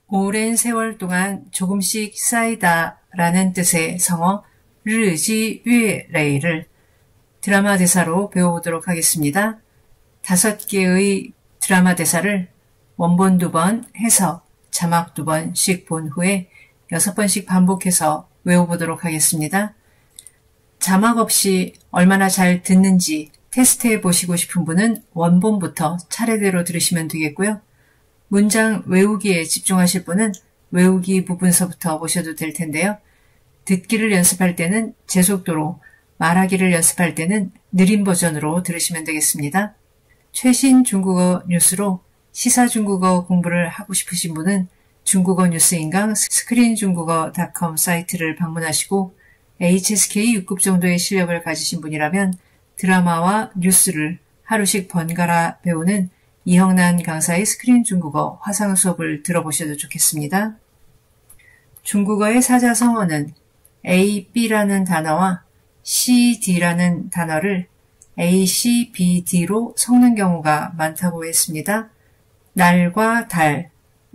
오랜 세월 동안 조금씩 쌓이다 라는 뜻의 성어 르지위레이를 드라마 대사로 배워보도록 하겠습니다. 5개의 드라마 대사를 원본 2번 해서 자막 2번씩 본 후에 6번씩 반복해서 외워보도록 하겠습니다. 자막 없이 얼마나 잘 듣는지 테스트해 보시고 싶은 분은 원본부터 차례대로 들으시면 되겠고요. 문장 외우기에 집중하실 분은 외우기 부분서부터 보셔도 될 텐데요. 듣기를 연습할 때는 제 속도로, 말하기를 연습할 때는 느린 버전으로 들으시면 되겠습니다. 최신 중국어 뉴스로 시사 중국어 공부를 하고 싶으신 분은 중국어 뉴스인강 스크린중국어.com 사이트를 방문하시고 HSK 6급 정도의 실력을 가지신 분이라면 드라마와 뉴스를 하루씩 번갈아 배우는 이형난 강사의 스크린 중국어 화상 수업을 들어보셔도 좋겠습니다. 중국어의 사자성어는 A, B라는 단어와 C, D라는 단어를 A, C, B, D로 섞는 경우가 많다고 했습니다. 날과 달,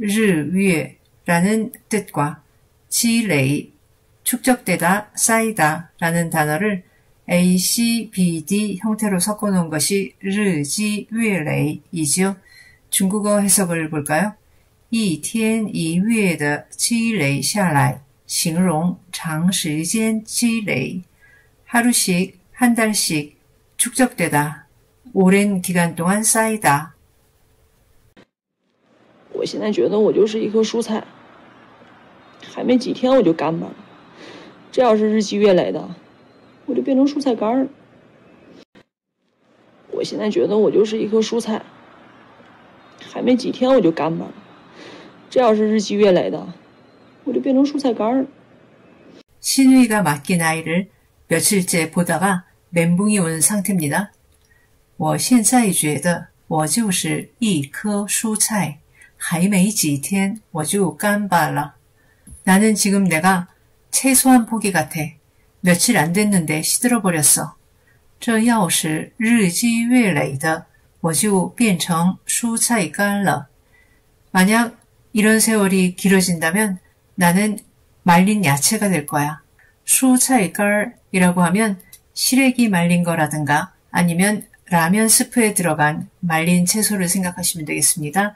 르위라는 뜻과 지레이, 축적되다, 쌓이다 라는 단어를 A, C, B, D 형태로 섞어놓은 것이 르지위레이이지요. 중국어 해석을 볼까요? 一天一月的积累下来，形容长时间积累。 하루씩, 한 달씩 축적되다, 오랜 기간 동안 쌓이다. 我现在觉得我就是一棵蔬菜，还没几天我就干巴了。这要是日积月累的，我就变成蔬菜干儿。我现在觉得我就是一棵蔬菜，还没几天我就干巴了。这要是日积月累的，我就变成蔬菜干儿。 신우이가 맡긴 아이를 며칠째 보다가 멘붕이 온 상태입니다. 我现在觉得我就是一棵蔬菜，还没几天我就干巴了。 나는 지금 내가 채소 한 포기 같아. 며칠 안 됐는데 시들어버렸어. 这要是日积月累的我就变成蔬菜干了. 만약 이런 세월이 길어진다면 나는 말린 야채가 될 거야. 蔬菜干이라고 하면 시래기 말린 거라든가 아니면 라면 스프에 들어간 말린 채소를 생각하시면 되겠습니다.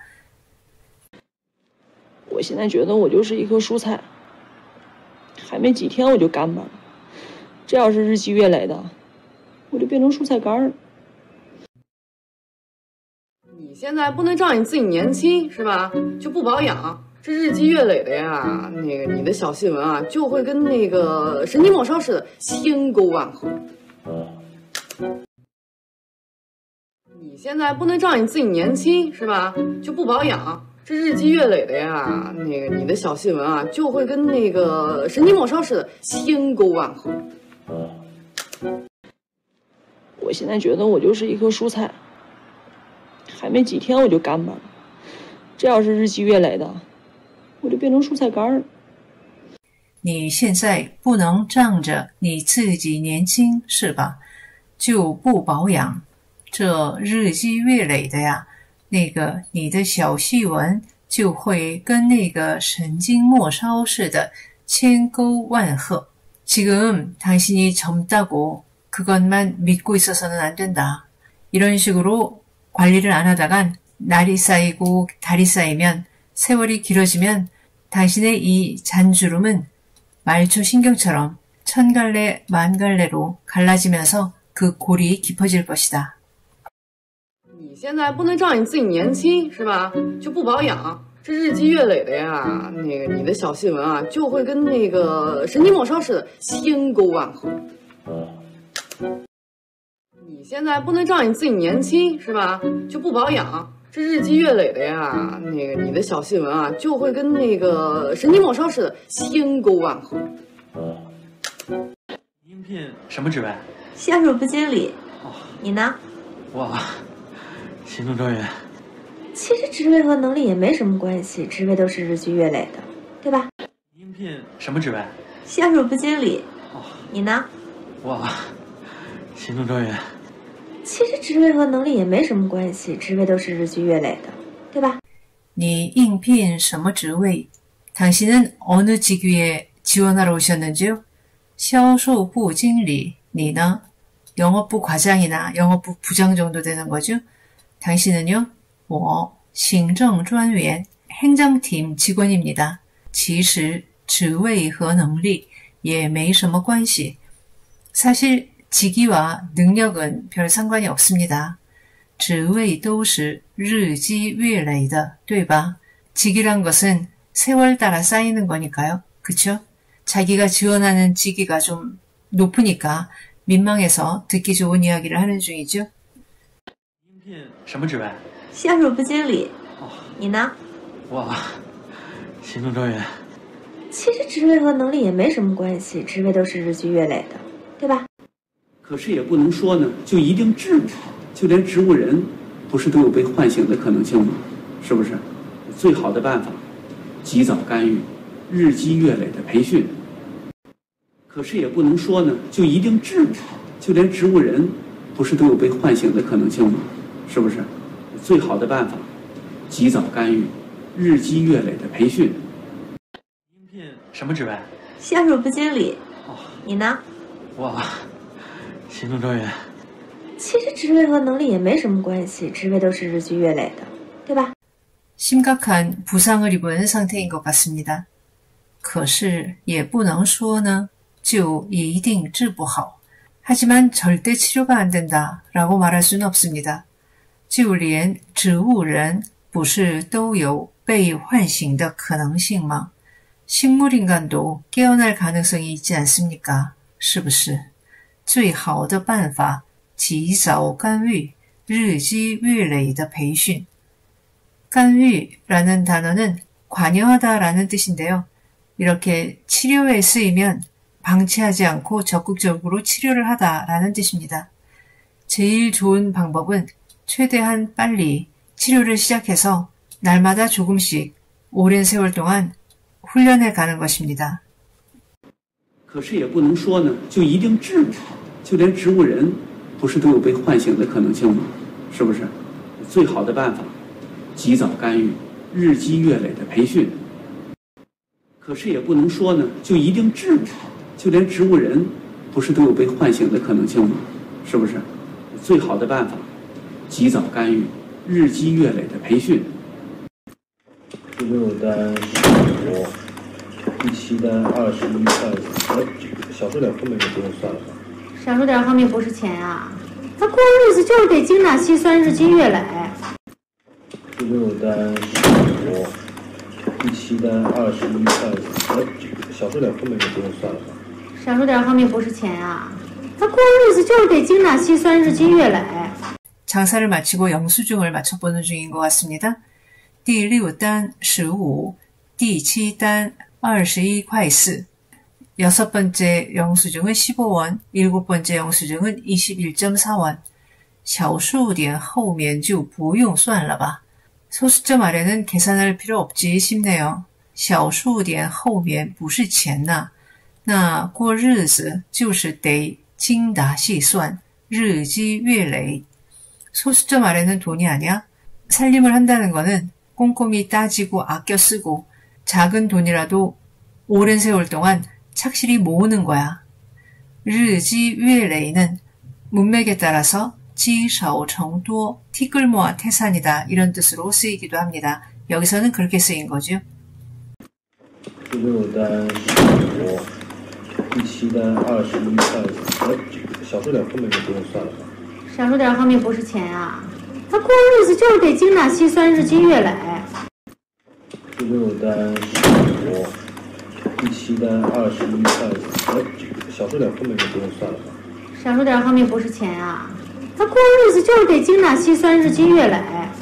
我现在觉得我就是一棵蔬菜，还没几天我就干巴了。这要是日积月累的，我就变成蔬菜干儿。 你现在不能仗你自己年轻是吧，就不保养，这日积月累的呀，那个你的小细纹啊，就会跟那个神经末梢似的，千沟万壑。你现在不能仗你自己年轻是吧，就不保养。 这日积月累的呀，那个你的小细纹啊，就会跟那个神经末梢似的，千沟万壑。 我现在觉得我就是一棵蔬菜，还没几天我就干巴了。这要是日积月累的，我就变成蔬菜干儿。 你现在不能仗着你自己年轻是吧，就不保养。这日积月累的呀。 那个你的小细纹就会跟那个神经末梢似的千沟万壑. 지금 당신이 젊다고 그것만 믿고 있어서는 안 된다. 이런 식으로 관리를 안 하다간 날이 쌓이고 달이 쌓이면 세월이 길어지면 당신의 이 잔주름은 말초 신경처럼 천갈래 만갈래로 갈라지면서 그 골이 깊어질 것이다. 你现在不能仗你自己年轻是吧，就不保养，这日积月累的呀，那个你的小细纹啊，就会跟那个神经末梢似的，千沟万壑。你现在不能仗你自己年轻是吧，就不保养，这日积月累的呀，那个你的小细纹啊，就会跟那个神经末梢似的，千沟万壑。 应聘什么职位？ 销售部经理。 哦， 你呢？ 我。 行政专员， 其实职位和能力也没什么关系，职位都是日积月累的，对吧？ 应聘什么职位？ 销售部经理。 哦， 你呢？ 我，行政专员。 其实职位和能力也没什么关系，职位都是日积月累的，对吧？ 你应聘什么职位? 당신은 어느 직위에 지원하러 오셨는지요?销售部经理, 니나? 영업부 과장이나 영업부 부장 정도 되는 거죠? 당신은요? 我, 行政专员, 행정팀 직원입니다. 其实职位和能力也没什么关系. 사실 직위와 능력은 별 상관이 없습니다. 职位都是日积月累的, 对吧? 직위란 것은 세월 따라 쌓이는 거니까요. 그쵸? 자기가 지원하는 직위가 좀 높으니까 민망해서 듣기 좋은 이야기를 하는 중이죠. 应聘什么职位？ 销售部经理。你呢？ 我行政专员。 其实职位和能力也没什么关系，职位都是日积月累的，对吧？ 可是也不能说呢，就一定治不好。就连植物人，不是都有被唤醒的可能性吗？是不是？最好的办法，及早干预，日积月累的培训。可是也不能说呢，就一定治不好。就连植物人，不是都有被唤醒的可能性吗？是不是？最好的办法，及早干预，日积月累的培训。 应聘什么职位？ 销售部经理。你呢？ 我行政专员。 其实职位和能力也没什么关系，职位都是日积月累的，对吧？ 심각한 부상을 입은 상태인 것 같습니다. 可是也不能说呢就一定治不好. 하지만 절대 치료가 안 된다 라고 말할 수는 없습니다. 就连植物人不是都有被唤醒的可能性吗? 식물인간도 깨어날 가능성이 있지 않습니까? 是不是?最好的办法及早干预日积月累的培训.干预라는 단어는 관여하다라는 뜻인데요. 이렇게 치료에 쓰이면 방치하지 않고 적극적으로 치료를 하다라는 뜻입니다. 제일 좋은 방법은 최대한 빨리 치료를 시작해서 날마다 조금씩 오랜 세월 동안 훈련해 가는 것입니다. 可是也不能说呢，就一定治不好。就连植物人，不是都有被唤醒的可能性吗？是不是？最好的办法，及早干预，日积月累的培训。可是也不能说呢，就一定治不好。就连植物人，不是都有被唤醒的可能性吗？是不是？最好的办法，及早干预，日积月累的培训。 第6单15，第7单21块5，少收点后面就不用算了吧？ 少收点后面不是钱啊，他过日子就是得精打细算，日积月累。 第6单15，第7单21块5，少收点后面就不用算了吧？ 少收点后面不是钱啊，他过日子就是得精打细算，日积月累。 장사를 마치고 영수증을 맞춰보는 중인 것 같습니다. 第6单15, 第7单21块4. 여섯 번째 영수증은 15원, 일곱 번째 영수증은 21.4원. 小数点后面就不用算了吧. 소수점 아래는 계산할 필요 없지 싶네요. 小数点后面不是钱呐，那过日子就是得精打细算，日积月累. 소수점 아래는 돈이 아니야? 살림을 한다는 거는 꼼꼼히 따지고 아껴 쓰고 작은 돈이라도 오랜 세월 동안 착실히 모으는 거야. 日积月累는 문맥에 따라서 积少成多, 티끌 모아 태산이다 이런 뜻으로 쓰이기도 합니다. 여기서는 그렇게 쓰인 거죠. 第6单15，第7单21块5，少收点后面就不用算了吧？ 少收点后面不是钱啊，他过日子就是得精打细算，日积月累。 第6单15，第7单21块5，少收点后面就不用算了吧？ 少收点后面不是钱啊，他过日子就是得精打细算，日积月累。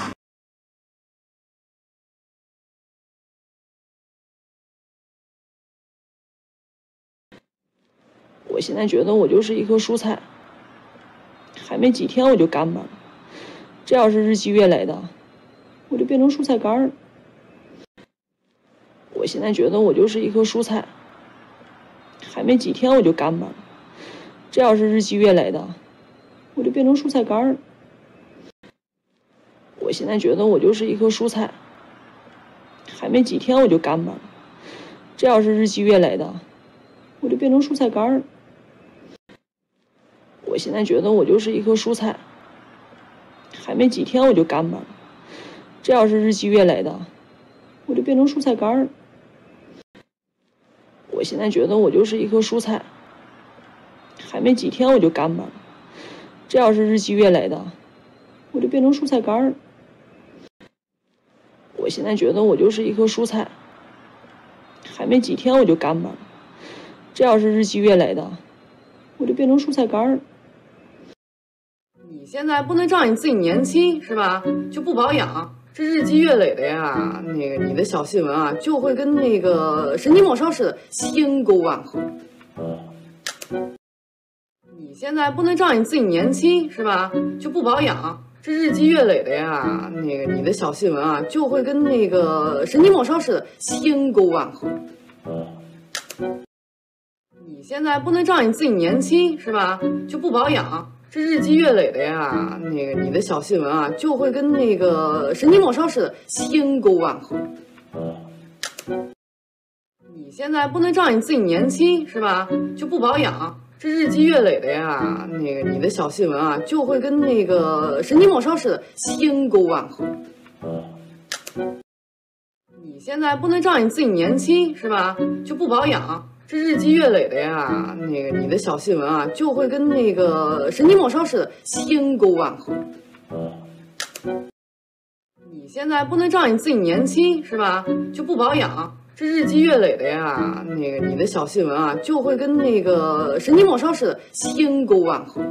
我现在觉得我就是一棵蔬菜，还没几天我就干巴了。这要是日积月累的，我就变成蔬菜干了。我现在觉得我就是一棵蔬菜，还没几天我就干巴了。这要是日积月累的，我就变成蔬菜干了。我现在觉得我就是一棵蔬菜， 没几天我就干巴了。这要是日积月累的，我就变成蔬菜干了。我现在觉得我就是一颗蔬菜，还没几天我就干巴了。这要是日积月累的，我就变成蔬菜干了。我现在觉得我就是一颗蔬菜，还没几天我就干巴了。这要是日积月累的，我就变成蔬菜干了。我现在觉得我就是一颗蔬菜，还没几天我就干巴了。这要是日积月累的，我就变成蔬菜干了。 你现在不能仗你自己年轻是吧？就不保养，这日积月累的呀，你的小细纹啊，就会跟那个神经末梢似的，千沟万壑。你现在不能仗你自己年轻是吧？就不保养，这日积月累的呀，你的小细纹啊，就会跟那个神经末梢似的，千沟万壑。你现在不能仗你自己年轻是吧？就不保养，这日积月累的呀，你的小细纹啊，就会跟那个神经末梢似的，千沟万壑。你现在不能仗你自己年轻是吧？就不保养，这日积月累的呀，你的小细纹啊，就会跟那个神经末梢似的，千沟万壑。你现在不能仗你自己年轻是吧？就不保养，这日积月累的呀，你的小细纹啊，就会跟那个神经末梢似的，千沟万壑。你现在不能仗你自己年轻是吧？就不保养，这日积月累的呀，你的小细纹啊，就会跟那个神经末梢似的，千沟万壑。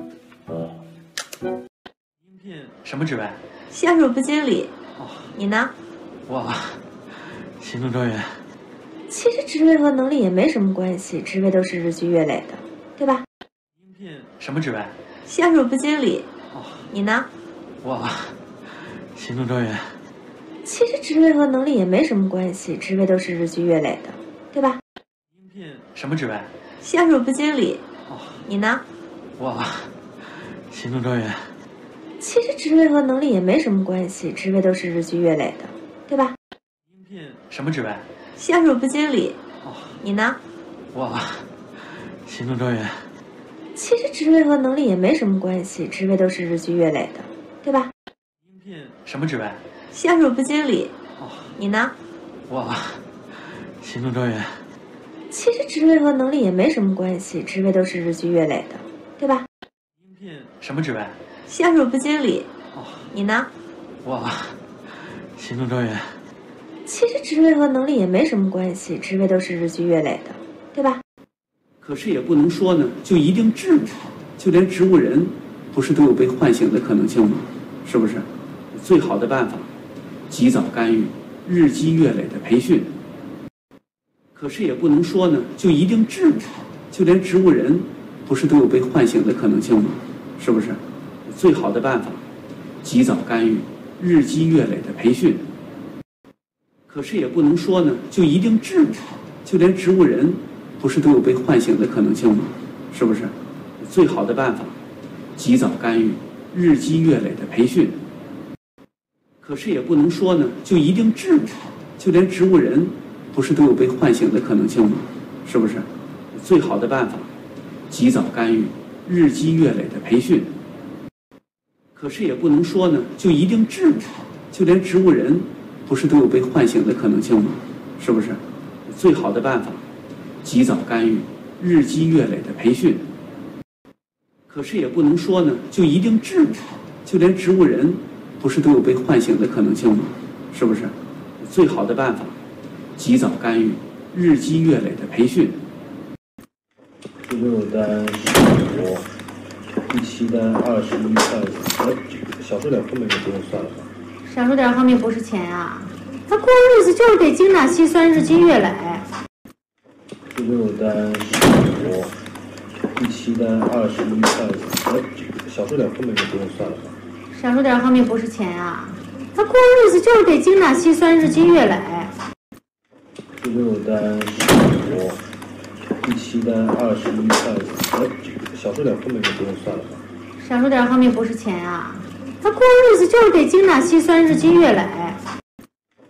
应聘什么职位？ 销售部经理。 哦， 你呢？ 哇，行政专员。 其实职位和能力也没什么关系，职位都是日积月累的，对吧？ 应聘什么职位？ 销售部经理。 哦， 你呢？ 哇，行政专员。 其实职位和能力也没什么关系，职位都是日积月累的，对吧？ 应聘什么职位？ 销售部经理。 哦， 你呢？ 哇，行政专员。 其实职位和能力也没什么关系，职位都是日积月累的，对吧？ 应聘什么职位？ 销售部经理。 哦， 你呢？ 哇，行政专员。 其实职位和能力也没什么关系，职位都是日积月累的，对吧？ 应聘什么职位？ 销售部经理。 哦， 你呢？ 哇，行政专员。 其实职位和能力也没什么关系，职位都是日积月累的，对吧？ 应聘什么职位？ 销售部经理。 哦， 你呢？ 哇，行政专员。 其实职位和能力也没什么关系，职位都是日积月累的，对吧？ 可是也不能说呢，就一定治不好，就连植物人，不是都有被唤醒的可能性吗？是不是？最好的办法，及早干预，日积月累的培训。可是也不能说呢，就一定治不好，就连植物人，不是都有被唤醒的可能性吗？是不是？最好的办法，及早干预，日积月累的培训。可是也不能说呢，就一定治不好，就连植物人，不是都有被唤醒的可能性吗？是不是？最好的办法，及早干预，日积月累的培训。可是也不能说呢，就一定治不好，就连植物人，不是都有被唤醒的可能性吗？是不是？最好的办法，及早干预，日积月累的培训。可是也不能说呢，就一定治不好，就连植物人，不是都有被唤醒的可能性吗？是不是？最好的办法，及早干预，日积月累的培训。可是也不能说呢，就一定治不好，就连植物人，不是都有被唤醒的可能性吗？是不是？最好的办法，及早干预，日积月累的培训。 第6单15，第7单21块5，少数点后面就不用算了吧？ 少数点后面不是钱啊，咱过日子就是得精打细算，日积月累。 第6单15，第7单21块5，少数点后面就不用算了吧？ 少数点后面不是钱啊，咱过日子就是得精打细算，日积月累。 第6单15，第7单21块5，少数点后面就不用算了吧？ 少数点后面不是钱啊，咱过日子就是得精打细算，日积月累。 第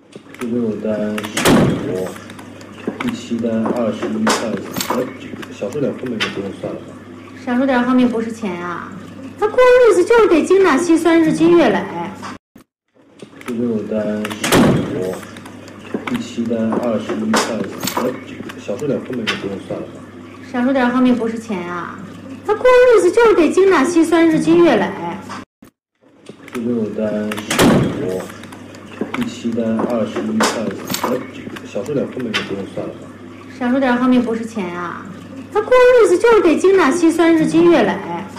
第6单15，第7单21块5，少数点后面就不用算了吧？ 少数点后面不是钱啊，他过日子就是得精打细算，日积月累。 第6单15，第7单21块5，少数点后面就不用算了吧？ 少数点后面不是钱啊，他过日子就是得精打细算，日积月累。 第6单15，第7单21块5，少数点后面就不用算了吧？ 少数点后面不是钱啊，他过日子就是得精打细算，日积月累。